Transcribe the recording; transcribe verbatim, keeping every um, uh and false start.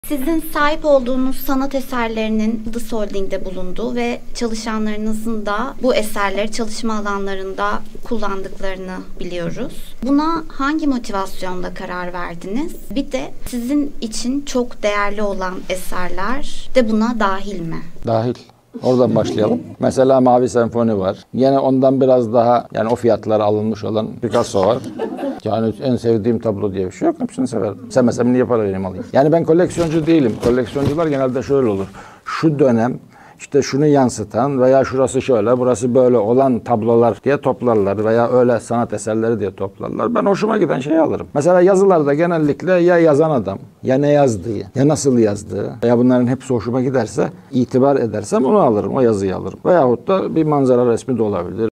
Sizin sahip olduğunuz sanat eserlerinin Yıldız Holding'de bulunduğu ve çalışanlarınızın da bu eserleri çalışma alanlarında kullandıklarını biliyoruz. Buna hangi motivasyonla karar verdiniz? Bir de sizin için çok değerli olan eserler de buna dahil mi? Dahil. Oradan başlayalım. Mesela Mavi Senfoni var. Yine ondan biraz daha, yani o fiyatlara alınmış olan Picasso var. Yani en sevdiğim tablo diye bir şey yok. Hepsini severim. Sevmesem niye para vereyim alayım? Yani ben koleksiyoncu değilim. Koleksiyoncular genelde şöyle olur. Şu dönem işte şunu yansıtan veya şurası şöyle, burası böyle olan tablolar diye toplarlar veya öyle sanat eserleri diye toplarlar. Ben hoşuma giden şeyi alırım. Mesela yazılarda genellikle ya yazan adam, ya ne yazdığı, ya nasıl yazdığı veya bunların hepsi hoşuma giderse, itibar edersem onu alırım, o yazıyı alırım. Veyahut da bir manzara resmi de olabilir.